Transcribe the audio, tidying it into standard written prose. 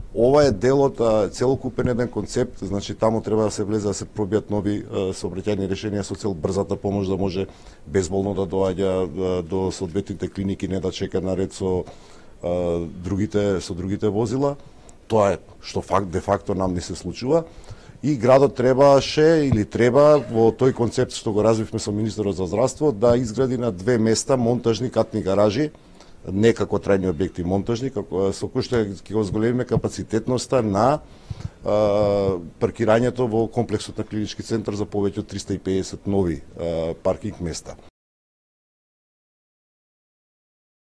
Ова е дел од целокупен еден концепт, значи таму треба да се влезе да се пробијат нови сообраќајни решенија со цел брзата помош да може безболно да доаѓа до соодветните клиники, не да чека наред со другите возила. Тоа е што де факто нам не се случува. И градот требаше или треба во тој концепт што го развивме со министерот за здравство да изгради на 2 места монтажни катни гаражи, не како трајни објекти монтажни, со кои што ќе го зголемиме капацитетноста на паркирањето во комплексот на клинички центар за повеќе од 350 нови паркинг места.